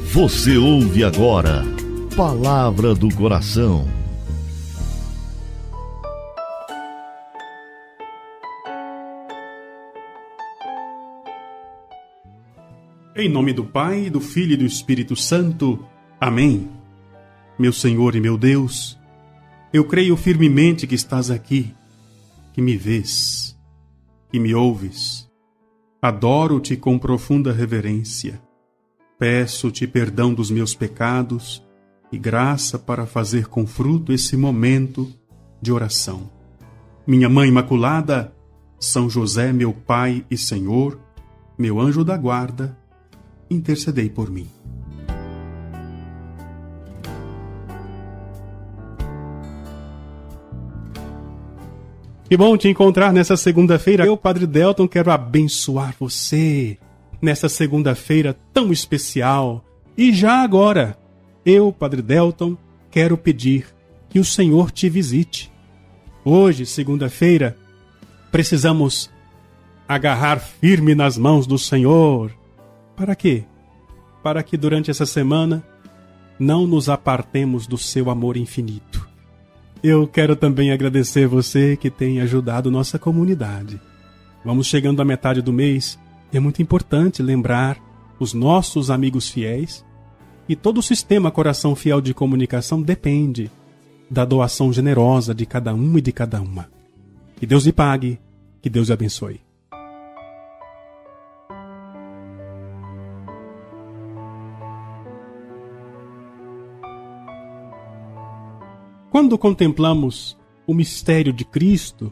Você ouve agora Palavra do Coração. Em nome do Pai, do Filho e do Espírito Santo. Amém. Meu Senhor e meu Deus, eu creio firmemente que estás aqui, que me vês, que me ouves. Adoro-te com profunda reverência. Peço-te perdão dos meus pecados e graça para fazer com fruto esse momento de oração. Minha Mãe Imaculada, São José, meu Pai e Senhor, meu anjo da guarda, intercedei por mim. Que bom te encontrar nessa segunda-feira. Eu, Padre Delton, quero abençoar você nessa segunda-feira tão especial. E já agora, eu, Padre Delton, quero pedir que o Senhor te visite. Hoje, segunda-feira, precisamos agarrar firme nas mãos do Senhor. Para quê? Para que durante essa semana não nos apartemos do seu amor infinito. Eu quero também agradecer você que tem ajudado nossa comunidade. Vamos chegando à metade do mês e é muito importante lembrar os nossos amigos fiéis e todo o sistema Coração Fiel de Comunicação depende da doação generosa de cada um e de cada uma. Que Deus lhe pague, que Deus lhe abençoe. Quando contemplamos o mistério de Cristo,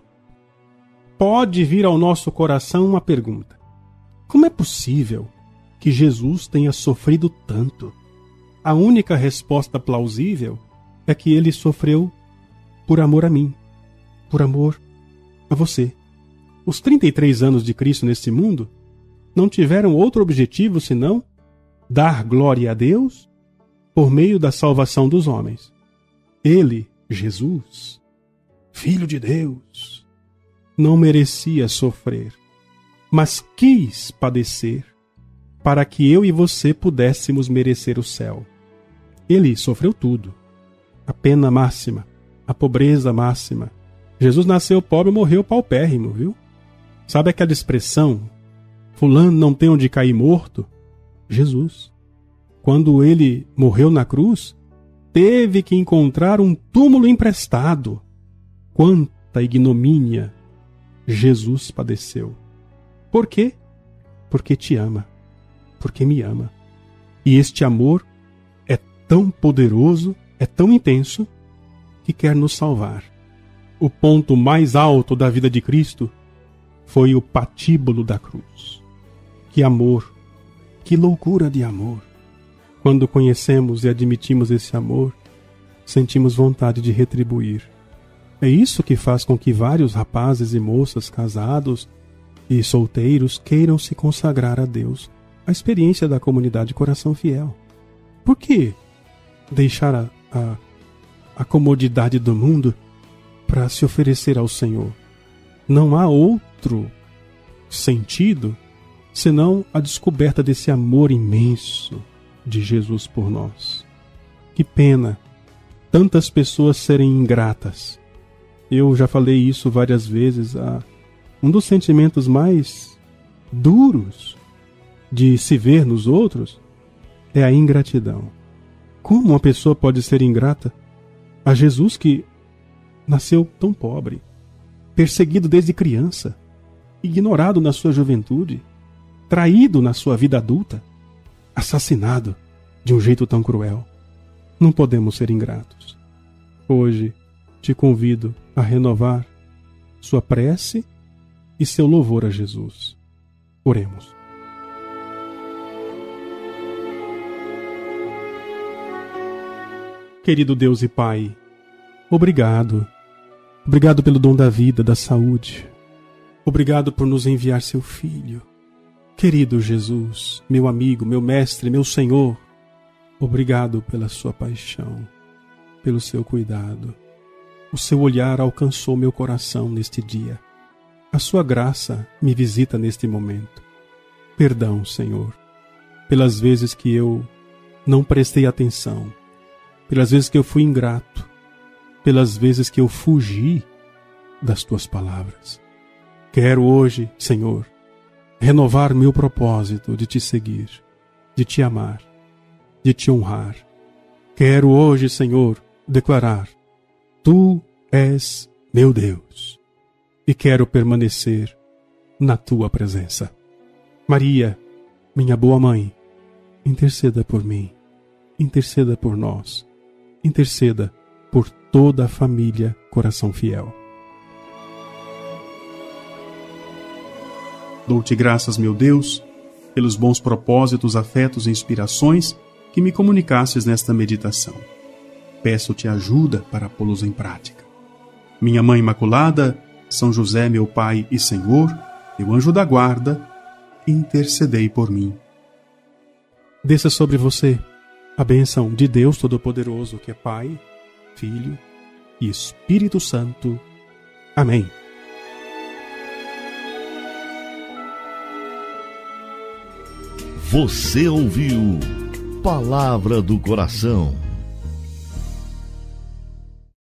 pode vir ao nosso coração uma pergunta: como é possível que Jesus tenha sofrido tanto? A única resposta plausível é que ele sofreu por amor a mim, por amor a você. Os 33 anos de Cristo neste mundo não tiveram outro objetivo senão dar glória a Deus por meio da salvação dos homens. Ele, Jesus, Filho de Deus, não merecia sofrer, mas quis padecer para que eu e você pudéssemos merecer o céu. Ele sofreu tudo, a pena máxima, a pobreza máxima. Jesus nasceu pobre e morreu paupérrimo, viu? Sabe aquela expressão, fulano não tem onde cair morto? Jesus, quando ele morreu na cruz, teve que encontrar um túmulo emprestado. Quanta ignomínia Jesus padeceu. Por quê? Porque te ama, porque me ama. E este amor é tão poderoso, é tão intenso, que quer nos salvar. O ponto mais alto da vida de Cristo foi o patíbulo da cruz. Que amor, que loucura de amor! Quando conhecemos e admitimos esse amor, sentimos vontade de retribuir. É isso que faz com que vários rapazes e moças casados e solteiros queiram se consagrar a Deus, a experiência da comunidade Coração Fiel. Por que deixar a comodidade do mundo para se oferecer ao Senhor? Não há outro sentido senão a descoberta desse amor imenso de Jesus por nós. Que pena tantas pessoas serem ingratas. Eu já falei isso várias vezes. Um dos sentimentos mais duros de se ver nos outros é a ingratidão. Como uma pessoa pode ser ingrata a Jesus que nasceu tão pobre, perseguido desde criança, ignorado na sua juventude, traído na sua vida adulta, assassinado de um jeito tão cruel? Não podemos ser ingratos. Hoje te convido a renovar sua prece e seu louvor a Jesus. Oremos. Querido Deus e Pai, obrigado. Obrigado pelo dom da vida, da saúde. Obrigado por nos enviar seu Filho. Querido Jesus, meu amigo, meu mestre, meu Senhor, obrigado pela sua paixão, pelo seu cuidado. O seu olhar alcançou meu coração neste dia. A sua graça me visita neste momento. Perdão, Senhor, pelas vezes que eu não prestei atenção, pelas vezes que eu fui ingrato, pelas vezes que eu fugi das tuas palavras. Quero hoje, Senhor, renovar meu propósito de te seguir, de te amar, de te honrar. Quero hoje, Senhor, declarar: Tu és meu Deus, e quero permanecer na tua presença. Maria, minha boa mãe, interceda por mim, interceda por nós, interceda por toda a família Coração Fiel. Dou-te graças, meu Deus, pelos bons propósitos, afetos e inspirações que me comunicastes nesta meditação. Peço-te ajuda para pô-los em prática. Minha Mãe Imaculada, São José, meu Pai e Senhor, meu anjo da guarda, intercedei por mim. Desça sobre você a bênção de Deus Todo-Poderoso, que é Pai, Filho e Espírito Santo. Amém. Você ouviu Palavra do Coração.